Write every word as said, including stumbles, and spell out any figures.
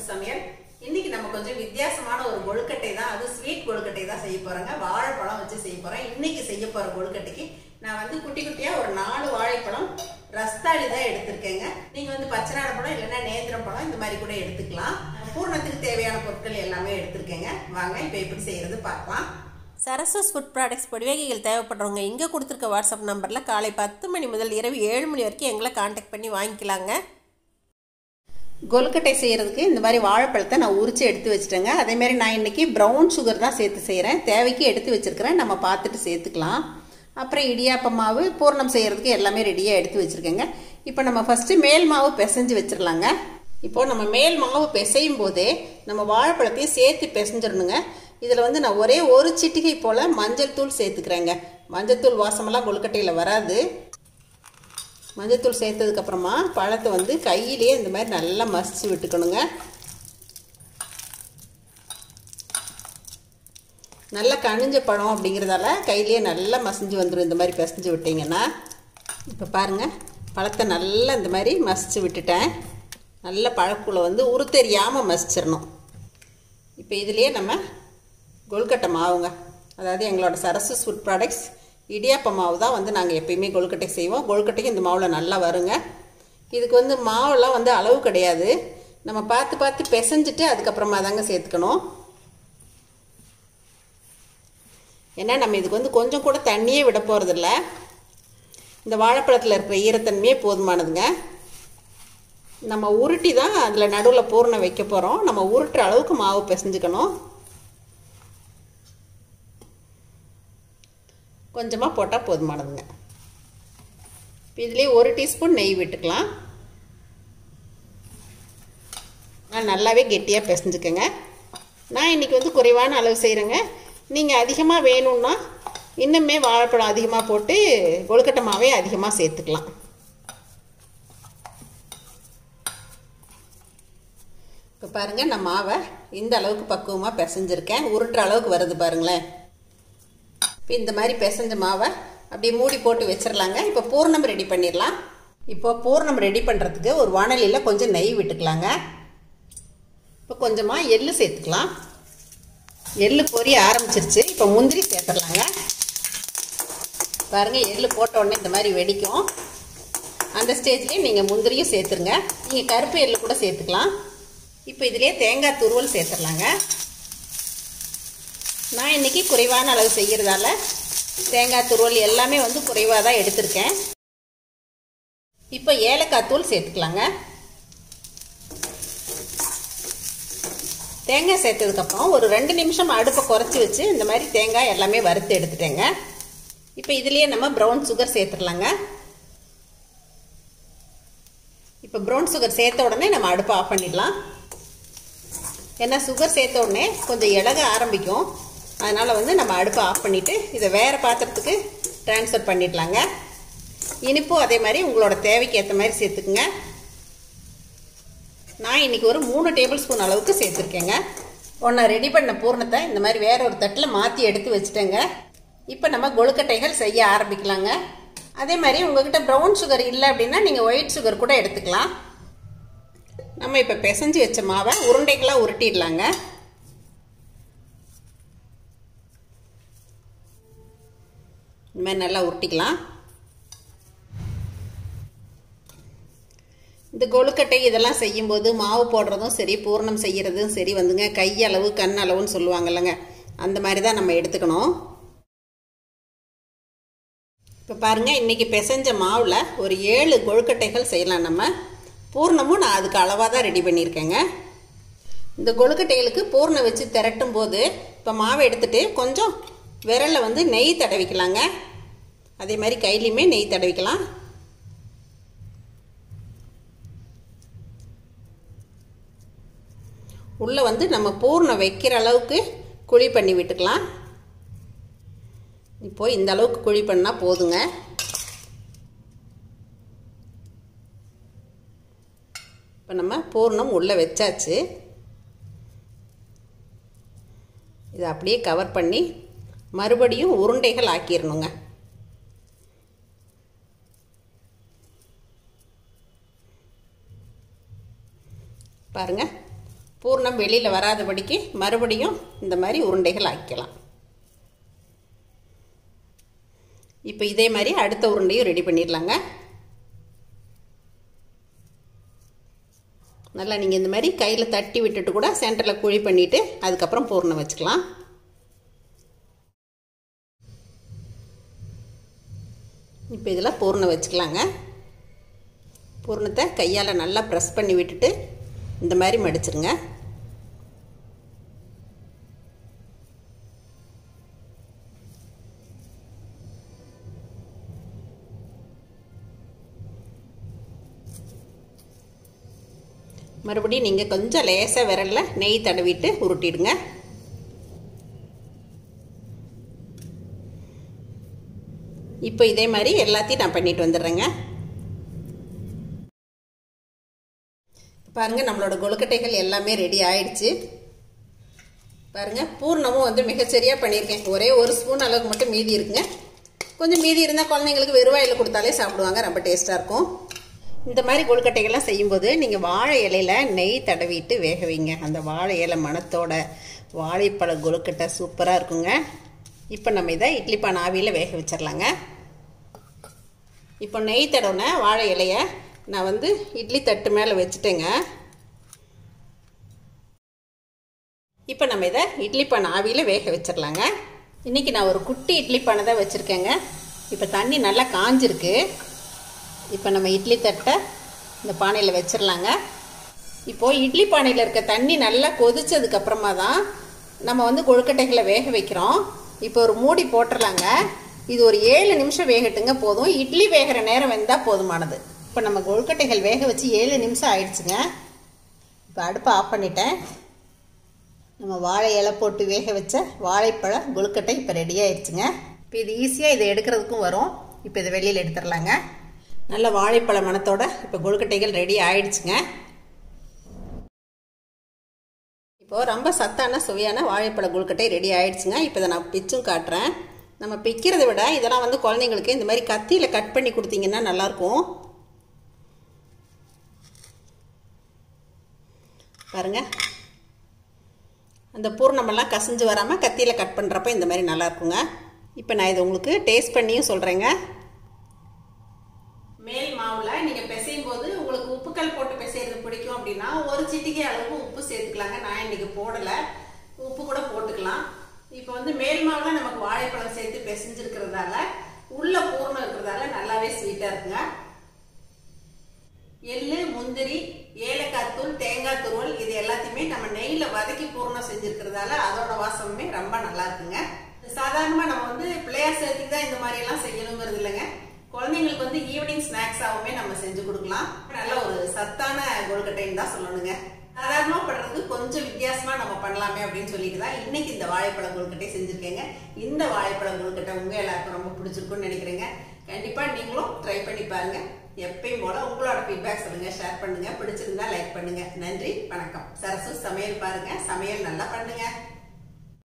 சமையல். இன்னைக்கு நம்ம கொஞ்சம் வித்தியாசமான ஒரு கொழுக்கட்டை தான், அது ஸ்வீட் கொழுக்கட்டை தான் செய்ய போறோங்க. வாழைப்பழம் வச்சு செய்ய போறேன். இன்னைக்கு செய்ய போற கொழுக்கட்டைக்கு நான் வந்து குட்டி குட்டியா ஒரு நாலு வாழைப்பழம் ரஸ்தாளி தான் எடுத்திருக்கேங்க. நீங்க வந்து பச்சைநாடு பழம் இல்லைன்னா நேந்திரம் பழம் இந்த மாதிரி கூட எடுத்துக்கலாம். பூர்ணத்துக்கு தேவையான பொருட்கள் எல்லாமே எடுத்திருக்கேங்க. வாங்க இப்போ எப்படி செய்யறது பார்க்கலாம். சரஸ்வஸ் ஃபுட் ப்ராடக்ட்ஸ் பொடிவகைகள் தேவைப்படுறவங்க இங்கே கொடுத்துருக்க வாட்ஸ்அப் நம்பரில் காலை பத்து மணி முதல் இரவு ஏழு மணி வரைக்கும் எங்களை காண்டாக்ட் பண்ணி வாங்கிக்கலாங்க. கொழுக்கட்டை செய்கிறதுக்கு இந்த மாதிரி வாழைப்பழத்தை நான் உரித்து எடுத்து வச்சுட்டேங்க. அதேமாதிரி நான் இன்றைக்கி ப்ரௌன் சுகர் தான் சேர்த்து செய்கிறேன். தேவைக்கு எடுத்து வச்சுருக்கிறேன், நம்ம பார்த்துட்டு சேர்த்துக்கலாம். அப்புறம் இடியாப்ப மாவு பூர்ணம் செய்கிறதுக்கு எல்லாமே ரெடியாக எடுத்து வச்சுருக்கேங்க. இப்போ நம்ம ஃபஸ்ட்டு மேல் மாவு பிசைஞ்சு வச்சிடலாங்க. இப்போது நம்ம மேல் மாவு பிசையும் போதே நம்ம வாழைப்பழத்தையும் சேர்த்து பிசைஞ்சிடணுங்க. இதில் வந்து நான் ஒரே ஒரு சிட்டிகை போல் மஞ்சள் தூள் சேர்த்துக்கிறேங்க. மஞ்சள் தூள் வாசமெல்லாம் கொழுக்கட்டையில் வராது. மஞ்சள் தூள் சேர்த்ததுக்கப்புறமா பழத்தை வந்து கையிலேயே இந்த மாதிரி நல்லா மசிச்சு விட்டுக்கணுங்க. நல்லா கனிஞ்ச பழம் அப்படிங்கிறதால கையிலேயே நல்லா மசிஞ்சு வந்துடும். இந்த மாதிரி பிசைஞ்சு விட்டிங்கன்னா இப்போ பாருங்கள், பழத்தை நல்லா இந்த மாதிரி மசிச்சு விட்டுட்டேன். நல்ல பழக்குள்ள வந்து உருத்தெரியாமல் மசிச்சிடணும். இப்போ இதுலேயே நம்ம கொழுக்கட்டை மாவுங்க, அதாவது எங்களோட சரஸ்வஸ் ஃபுட் ப்ராடக்ட்ஸ் இடியாப்ப மாவு தான் வந்து நாங்கள் எப்பயுமே கொழுக்கட்டை செய்வோம். கொழுக்கட்டைக்கு இந்த மாவில் நல்லா வருங்க. இதுக்கு வந்து மாவெல்லாம் வந்து அளவு கிடையாது, நம்ம பார்த்து பார்த்து பிசைஞ்சிட்டு அதுக்கப்புறமா தாங்க சேர்த்துக்கணும். ஏன்னா நம்ம இதுக்கு வந்து கொஞ்சம் கூட தண்ணியே விட போகிறதில்ல. இந்த வாழைப்பழத்தில் இருக்கிற ஈரத்தன்மையே போதுமானதுங்க. நம்ம உருட்டி தான் அதில் நடுவில் பூரணம் வைக்க போகிறோம். நம்ம உருட்டுற அளவுக்கு மாவு பிசைஞ்சுக்கணும். கொஞ்சமாக போட்டால் போதுமானதுங்க. இப்போ இதுலேயே ஒரு டீஸ்பூன் நெய் விட்டுக்கலாம். நான் நல்லாவே கெட்டியாக பிசைஞ்சுக்கங்க. நான் இன்றைக்கி வந்து குறைவான அளவு செய்கிறேங்க. நீங்கள் அதிகமாக வேணும்னா இன்னுமே வாழைப்பழம் அதிகமாக போட்டு கொழுக்கட்டை மாவே அதிகமாக சேர்த்துக்கலாம். இப்போ பாருங்கள், நான் மாவை இந்த அளவுக்கு பக்குவமாக பிசைஞ்சிருக்கேன். உருட்டுற அளவுக்கு வருது பாருங்களேன். இப்போ இந்த மாதிரி பிசைஞ்ச மாவை அப்படியே மூடி போட்டு வச்சிடலாங்க. இப்போ பூர்ணம் ரெடி பண்ணிடலாம். இப்போ பூர்ணம் ரெடி பண்ணுறதுக்கு ஒரு வாணலியில் கொஞ்சம் நெய் விட்டுக்கலாங்க. இப்போ கொஞ்சமாக எள்ளு சேர்த்துக்கலாம். எள்ளு பொரிய ஆரம்பிச்சிருச்சு. இப்போ முந்திரி சேர்த்துடலாங்க. பாருங்கள், எள்ளு போட்ட உடனே இந்த மாதிரி வெடிக்கும். அந்த ஸ்டேஜ்லேயே நீங்கள் முந்திரியும் சேர்த்துருங்க. நீங்கள் கருப்பு எள்ளு கூட சேர்த்துக்கலாம். இப்போ இதுலேயே தேங்காய் துருவல் சேர்த்துடலாங்க. நான் இன்றைக்கி குறைவான அளவு செய்கிறதால தேங்காய் துருவல் எல்லாமே வந்து குறைவாக தான் எடுத்திருக்கேன். இப்போ ஏலக்காய் தூள் சேர்த்துக்கலாங்க. தேங்காய் சேர்த்ததுக்கப்புறம் ஒரு ரெண்டு நிமிஷம் அடுப்பை குறைச்சி வச்சு இந்த மாதிரி தேங்காய் எல்லாமே வறுத்து எடுத்துட்டேங்க. இப்போ இதுலேயே நம்ம ப்ரௌன் சுகர் சேர்த்துடலாங்க. இப்போ ப்ரௌன் சுகர் சேர்த்த உடனே நம்ம அடுப்பை ஆஃப் பண்ணிடலாம். ஏன்னா சுகர் சேர்த்த உடனே கொஞ்சம் இலக ஆரம்பிக்கும். அதனால் வந்து நம்ம அடுப்பை ஆஃப் பண்ணிவிட்டு இதை வேறு பாத்திரத்துக்கு ட்ரான்ஸ்ஃபர் பண்ணிடலாங்க. இனிப்பும் அதே மாதிரி உங்களோட தேவைக்கு ஏற்ற மாதிரி சேர்த்துக்குங்க. நான் இன்றைக்கி ஒரு மூணு டேபிள் ஸ்பூன் அளவுக்கு சேர்த்துருக்கேங்க. ஒன்று ரெடி பண்ண பூர்ணத்தை இந்த மாதிரி வேற ஒரு தட்டில் மாற்றி எடுத்து வச்சுட்டேங்க. இப்போ நம்ம கொழுக்கட்டைகள் செய்ய ஆரம்பிக்கலாங்க. அதே மாதிரி உங்கள்கிட்ட ப்ரௌன் சுகர் இல்லை அப்படின்னா நீங்கள் ஒயிட் சுகர் கூட எடுத்துக்கலாம். நம்ம இப்போ பிசைஞ்சு வச்ச மாவை உருண்டைகளாக உருட்டிடலாங்க. இந்த மாதிரி நல்லா உருட்டிக்கலாம். இந்த கொழுக்கட்டை இதெல்லாம் செய்யும்போது மாவு போடுறதும் சரி பூர்ணம் செய்கிறதும் சரி வந்துங்க கையளவு கண் அளவுன்னு சொல்லுவாங்கல்லங்க, அந்த மாதிரி தான் நம்ம எடுத்துக்கணும். இப்போ பாருங்கள், இன்றைக்கி பிசைஞ்ச மாவில் ஒரு ஏழு கொழுக்கட்டைகள் செய்யலாம். நம்ம பூர்ணமும் நான் அதுக்கு அளவாக தான் ரெடி பண்ணியிருக்கேங்க. இந்த கொழுக்கட்டைகளுக்கு பூர்ணம் வச்சு திரட்டும் போது இப்போ மாவை எடுத்துகிட்டு கொஞ்சம் விரலில் வந்து நெய் தடவிக்கலாங்க. அதே மாதிரி கையிலையுமே நெய் தடவிக்கலாம். உள்ளே வந்து நம்ம பூர்ணம் வைக்கிற அளவுக்கு குழி பண்ணி விட்டுக்கலாம். இப்போது இந்த அளவுக்கு குழி பண்ணால் போதுங்க. இப்போ நம்ம பூர்ணம் உள்ளே வச்சாச்சு. இதை அப்படியே கவர் பண்ணி மறுபடியும் உருண்டைகள் ஆக்கிடணுங்க. பாருங்கள், பூர்ணம் வெளியில் வராதபடிக்கு மறுபடியும் இந்த மாதிரி உருண்டைகள் ஆக்கிக்கலாம். இப்போ இதே மாதிரி அடுத்த உருண்டையும் ரெடி பண்ணிடலாங்க. நல்லா நீங்கள் இந்த மாதிரி கையில் தட்டி விட்டுட்டு கூட சென்டரில் குழி பண்ணிவிட்டு அதுக்கப்புறம் பூர்ணம் வச்சுக்கலாம். இப்போ இதில் பூர்ணம் வச்சுக்கலாங்க. பூர்ணத்தை கையால் நல்லா ப்ரெஸ் பண்ணி விட்டுட்டு இந்த மாதிரி மடிச்சிருங்க. மறுபடியும் நீங்கள் கொஞ்சம் லேசாக விரலில் நெய் தடவிட்டு உருட்டிடுங்க. இப்போ இதே மாதிரி எல்லாத்தையும் நான் பண்ணிட்டு வந்துடுறேங்க. பாருங்கள், நம்மளோட கொழுக்கட்டைகள் எல்லாமே ரெடி ஆயிடுச்சு. பாருங்கள், பூர்ணமும் வந்து மிகச்சரியாக பண்ணியிருக்கேன். ஒரே ஒரு ஸ்பூன் அளவுக்கு மட்டும் மீதி இருக்குங்க. கொஞ்சம் மீதி இருந்தால் குழந்தைங்களுக்கு வெறுவாயில் கொடுத்தாலே சாப்பிடுவாங்க, ரொம்ப டேஸ்ட்டாக இருக்கும். இந்த மாதிரி கொழுக்கட்டைகள்லாம் செய்யும்போது நீங்கள் வாழை இலையில் நெய் தடவிட்டு வேக வைங்க. அந்த வாழை இலை மணத்தோட வாழைப்பழ கொழுக்கட்டை சூப்பராக இருக்குங்க. இப்போ நம்ம இதை இட்லி பானை ஆவியில் வேக வச்சிடலாங்க. இப்போ நெய் தடவுன வாழை இலையை நான் வந்து இட்லி தட்டு மேலே வச்சுட்டேங்க. இப்போ நம்ம இதை இட்லி பானை ஆவியில் வேக வச்சிடலாங்க. இன்றைக்கி நான் ஒரு குட்டி இட்லி பானை தான் வச்சுருக்கேங்க. இப்போ தண்ணி நல்லா காஞ்சிருக்கு. இப்போ நம்ம இட்லி தட்டை இந்த பானையில் வச்சிடலாங்க. இப்போது இட்லி பானையில் இருக்க தண்ணி நல்லா கொதிச்சதுக்கப்புறமா தான் நம்ம வந்து கொழுக்கட்டைகளை வேக வைக்கிறோம். இப்போ ஒரு மூடி போட்டுடலாங்க. இது ஒரு ஏழு நிமிஷம் வேகட்டுங்க போதும். இட்லி வேகிற நேரம் வெந்தால் போதுமானது. இப்போ நம்ம கொழுக்கட்டைகள் வேக வச்சு ஏழு நிமிஷம் ஆயிடுச்சுங்க. இப்போ அடுப்பை ஆஃப் பண்ணிட்டேன். நம்ம வாழை இலை போட்டு வேக வச்ச வாழைப்பழ கொழுக்கட்டை இப்போ ரெடி ஆயிடுச்சுங்க. இப்போ இது ஈஸியாக இதை எடுக்கிறதுக்கும் வரும். இப்போ இதை வெளியில் எடுத்துடலாங்க. நல்ல வாழைப்பழ மணத்தோட இப்போ கொழுக்கட்டைகள் ரெடி ஆயிடுச்சுங்க. இப்போது ரொம்ப சத்தான சுவையான வாழைப்பழ கொழுக்கட்டை ரெடி ஆயிடுச்சுங்க. இப்போ இதை நான் பிச்சும் காட்டுறேன். நம்ம பிக்கிறத விட இதெல்லாம் வந்து குழந்தைங்களுக்கு இந்த மாதிரி கத்தியில் கட் பண்ணி கொடுத்தீங்கன்னா நல்லாயிருக்கும். பாருங்கள், அந்த பூர்ணமெல்லாம் கசிஞ்சு வராமல் கத்தியில் கட் பண்ணுறப்ப இந்த மாதிரி நல்லாயிருக்குங்க. இப்போ நான் இதை உங்களுக்கு டேஸ்ட் பண்ணியும் சொல்கிறேங்க. மேல் மாவில் நீங்கள் பிசையும் போது உங்களுக்கு உப்புக்கல் போட்டு பிசைறது பிடிக்கும் அப்படின்னா ஒரு சிட்டிகை அளவுக்கு உப்பு சேர்த்துக்கலாங்க. நான் இன்றைக்கி போடலை, உப்பு கூட போட்டுக்கலாம். இப்போ வந்து மேல் மாவில் நமக்கு வாழைப்பழம் சேர்த்து பிசைஞ்சிருக்கிறதால உள்ள பூர்ணம் இருக்கிறதால நல்லாவே ஸ்வீட்டாக இருக்குங்க. எள்ளு, முந்திரி, ஏலக்காய் தூள், தேங்காய் துருவல் இது எல்லாத்தையுமே நம்ம நெய்யில் வதக்கி பூர்ணம் செஞ்சுருக்கிறதால அதோட வாசமுமே ரொம்ப நல்லா இருக்குங்க. சாதாரணமாக நம்ம வந்து பிள்ளையார் சேர்த்துக்கு தான் இந்த மாதிரி எல்லாம் செய்யணுங்கிறது இல்லைங்க. குழந்தைங்களுக்கு வந்து ஈவினிங் ஸ்நாக்ஸாகவுமே நம்ம செஞ்சு கொடுக்கலாம். நல்ல ஒரு சத்தான கொழுக்கட்டைன்னு தான் சொல்லணுங்க. சாதாரணமாக பண்ணுறது கொஞ்சம் வித்தியாசமா நம்ம பண்ணலாமே அப்படின்னு சொல்லிட்டு தான் இன்னைக்கு இந்த வாழைப்பழ கொழுக்கட்டை செஞ்சுருக்கேங்க. இந்த வாழைப்பழ கொழுக்கட்டை உங்க எல்லாருக்கும் ரொம்ப பிடிச்சிருக்குன்னு நினைக்கிறேங்க. கண்டிப்பா நீங்களும் ட்ரை பண்ணி பாருங்க. எப்பயும் போல உங்களோட ஃபீட்பேக் சொல்லுங்க, ஷேர் பண்ணுங்க, பிடிச்சிருந்தா லைக் பண்ணுங்க. நன்றி, வணக்கம். சரசு சமையல் பாருங்க, சமையல் நல்லா பண்ணுங்க.